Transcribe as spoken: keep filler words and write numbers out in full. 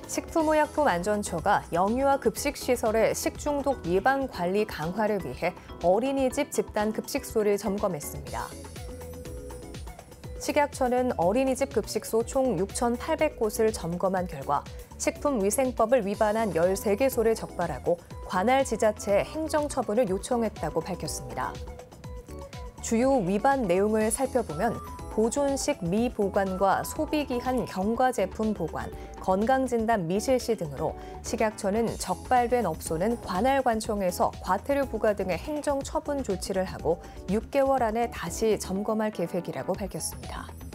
식품의약품안전처가 영유아 급식시설의 식중독 예방 관리 강화를 위해 어린이집 집단 급식소를 점검했습니다. 식약처는 어린이집 급식소 총 육천팔백 곳을 점검한 결과 식품위생법을 위반한 열세 개소를 적발하고 관할 지자체에 행정처분을 요청했다고 밝혔습니다. 주요 위반 내용을 살펴보면 보존식 미보관과 소비기한 경과제품 보관, 건강진단 미실시 등으로 식약처는 적발된 업소는 관할관청에서 과태료 부과 등의 행정처분 조치를 하고 육 개월 안에 다시 점검할 계획이라고 밝혔습니다.